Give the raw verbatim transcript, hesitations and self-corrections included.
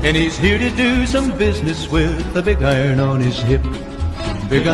and he's here to do some business with a big iron on his hip.